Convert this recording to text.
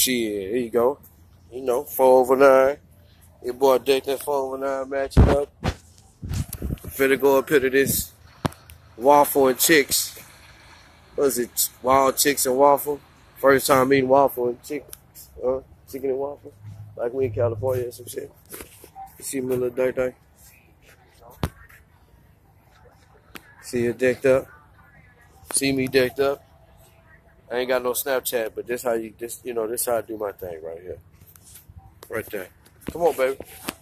Shit, here you go. You know, 4/9. Your boy decked that 4/9 matching up. Finna go up here to this waffle and chicks. What is it? Wild chicks and waffle. First time eating waffle and chicks. Chicken and waffle. Like we in California or some shit. You see my little dirt. See you decked up. See me decked up. I ain't got no Snapchat, but this how I do my thing right here. Right there. Come on, baby.